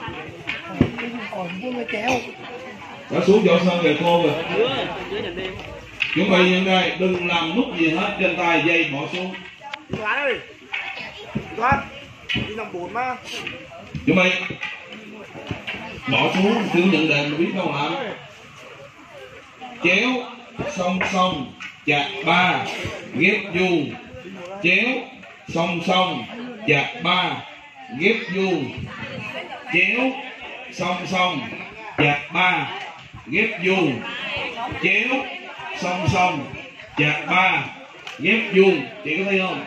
Đã xuống võ sơn về cô rồi. Chuẩn bị những đây, đừng làm nút gì hết, trên tay dây bỏ xuống. Thoát ơi, thoát, đi nằm 4 mà. Chuẩn bị, bỏ xuống, cứ nhận đèn mà biết đâu làm. Chéo, song song, chặt 3, ghép vuông. Chéo, song song, chặt 3, ghép vuông. Chéo, song song, chặt 3, ghép vuông. Chéo, song song, chặt 3, ghép vuông. Chị có thấy không?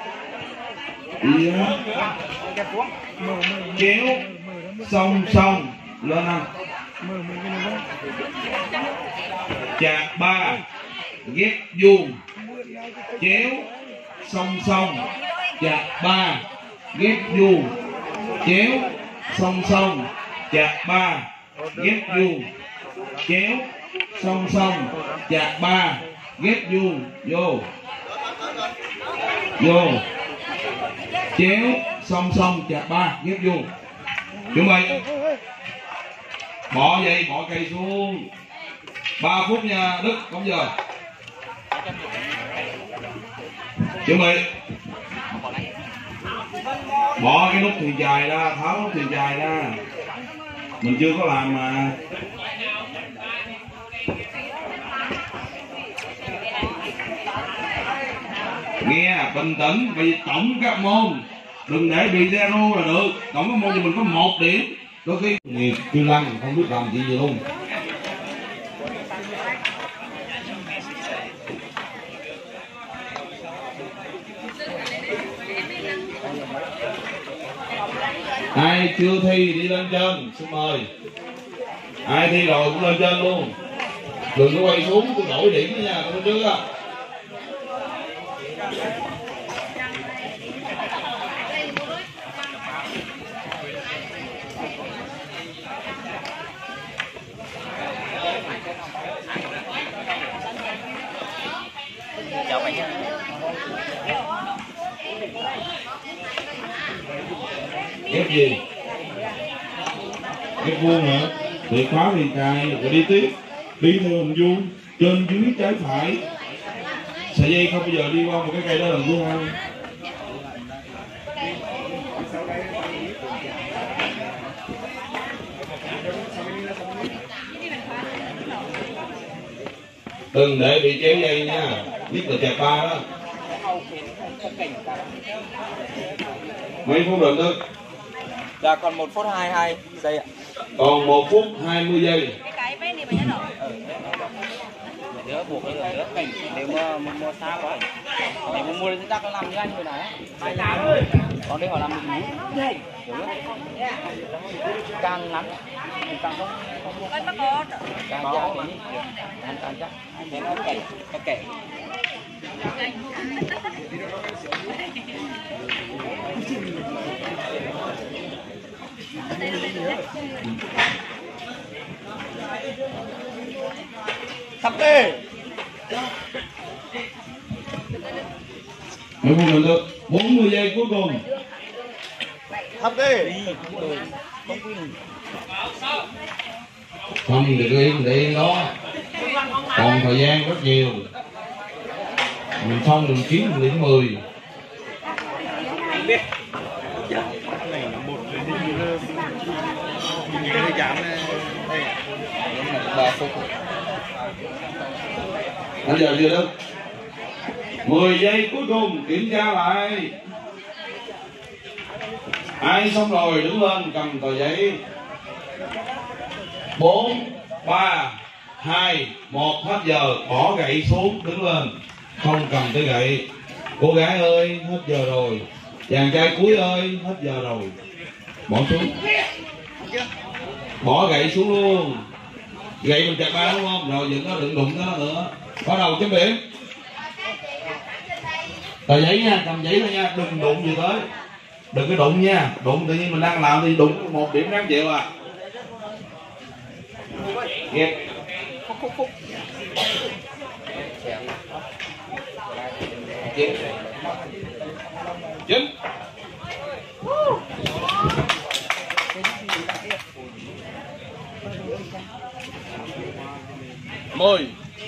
Yeah. Chéo, song song, lên không? Chặt 3, ghép vuông. Chéo, song song, chặt 3, ghép vuông. Chéo, song song, chặt 3, ghép vuông. Chéo, song song, chặt 3, ghép vuông. Vô, vô. Chéo, song song, chặt 3, ghép vuông. Chuẩn bị, bỏ dây, bỏ cây xuống. 3 phút nha Đức, không giờ. Chuẩn bị, bỏ cái nút thuyền dài ra, tháo nút thuyền dài ra. Mình chưa có làm mà. Nghe, bình tĩnh, vì tổng các môn đừng để bị zero là được. Tổng các môn thì mình có 1 điểm. Đôi khi nghiệp chưa lăn không biết làm gì luôn. Ai chưa thi đi lên trên, xin mời. Ai thi rồi cũng lên trên luôn. Đừng có quay xuống, tôi đổi điểm đó nha, tôi chưa. Ghép gì? Ghép vuông hả? Thì khóa thì cài rồi đi tiếp. Đi theo hình vuông, trên dưới trái phải. Sợi dây không bao giờ đi qua một cái cây đó lần thứ 2. Đừng để bị chéo dây nha, biết là chặt 3 đó. Mấy phút rồi Đức? Dạ còn 1 phút 22 giây ạ. Còn 1 phút 20 giây. Đứa buộc cái đứa cảnh nếu mà mua xa quá. Nếu mà mua thì chắc nó làm như anh rồi này. Còn đây họ làm mình muốn. Càng ngắn càng không càng dài thì càng chắc. Thế nó kẻ. Sắp đi. Mấy phút mình được 40 giây cuối cùng. Sắp đi. Không thì cứ yên đi đó. Còn thời gian rất nhiều. Mình xong mình kiếm điểm 10. Này là một cái giảm đây. 3 phút. Bây giờ chưa đó. 10 giây cuối cùng kiểm tra lại. Ai xong rồi đứng lên cầm tờ giấy. 4, 3, 2, 1 hết giờ. Bỏ gậy xuống đứng lên. Không cầm cái gậy. Cô gái ơi hết giờ rồi. Chàng trai cuối ơi hết giờ rồi. Bỏ xuống. Bỏ gậy xuống luôn. Gậy mình chặt 3 đúng không? Rồi dựng nó đừng đụng nó nữa. Bắt đầu chấm điểm. Tờ giấy nha, cầm giấy thôi nha, đừng đụng gì tới. Đừng có đụng nha, đụng tự nhiên mình đang làm thì đụng 1 điểm đáng chịu à. Ghét. Chín. 10.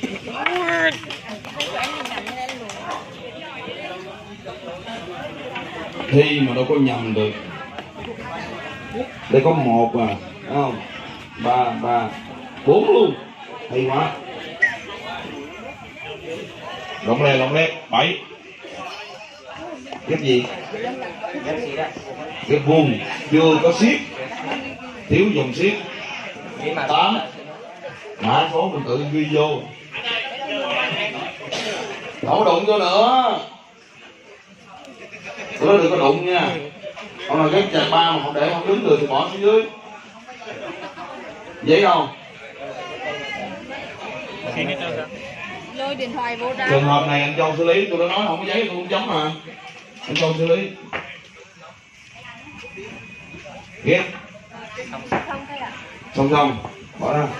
Thi mà đâu có nhầm được. Đây có 1 à, thấy không? 3, 4 luôn. Hay quá. Lộn lên, 7. Ghép gì? Ghép vuông, chưa có xiết. Thiếu dòng xiết. 8. Mã số mình tự ghi vô. Không có đụng vô nữa. Nó đừng có đụng nha. Ông nào ghép chặt 3 mà không để không đứng được thì bỏ xuống dưới. Dễ không? Lôi điện thoại vô ra. Trường hợp này anh Châu xử lý, tôi đã nói không có giấy tôi không giống mà. Anh Châu xử lý. Ghép. Xong, bỏ ra.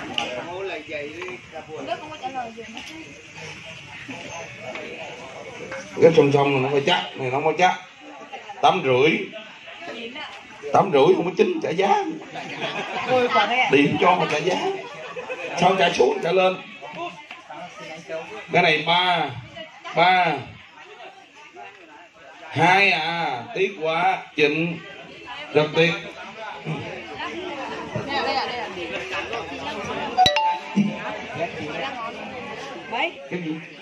Ghép song này nó phải chắc, này nó không có chắc. 8,5. 8,5 không có 9 trả giá. Điểm cho mà trả giá. Sao trả xuống trả lên. Cái này 3. 2 à, tiếc quá. Trịnh rất tiếc. Đây. Cái gì?